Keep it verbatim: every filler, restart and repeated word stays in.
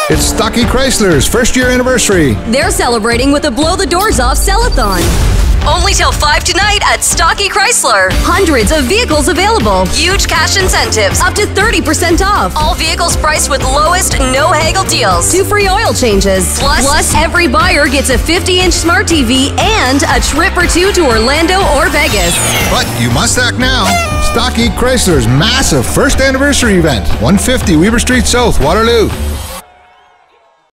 It's Stockie Chrysler's first year anniversary. They're celebrating with a blow the doors off sell-a-thon. Only till five tonight at Stockie Chrysler. Hundreds of vehicles available. Huge cash incentives, up to thirty percent off. All vehicles priced with lowest, no haggle deals. Two free oil changes. Plus, Plus every buyer gets a fifty inch smart T V and a trip or two to Orlando or Vegas. But you must act now. Stockie Chrysler's massive first anniversary event, one fifty Weber Street South, Waterloo.